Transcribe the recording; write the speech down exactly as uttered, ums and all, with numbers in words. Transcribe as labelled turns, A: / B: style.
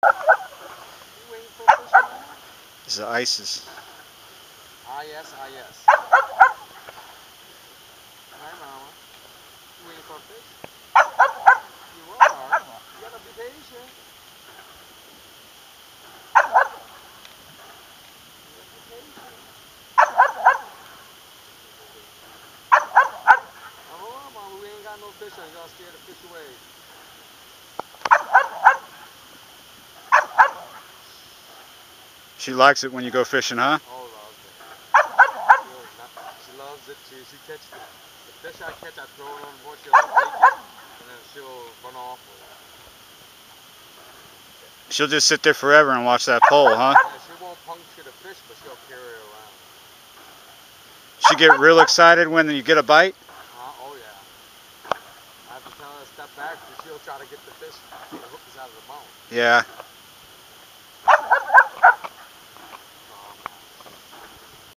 A: You waiting for a fish, Mama?
B: This is ISIS.
A: Ah, yes, ah, yes. Hi, Mama. You waiting for a fish? You are. You gotta be patient. You gotta be patient. Now, hold on, Mama. We ain't got no fish, and y'all scared the fish away.
B: She likes it when you go fishing, huh?
A: Oh, loves it. She, not, she loves it. She, she catches the, the fish I catch, I throw it on the board. She'll take it, and then she'll run off with it.
B: She'll just sit there forever and watch that pole, huh?
A: Yeah, she won't puncture the fish, but she'll carry it around.
B: She get real excited when you get a bite?
A: Uh, oh, yeah. I have to tell her to step back, because she'll try to get the fish, so the hook is out of the mouth.
B: Yeah.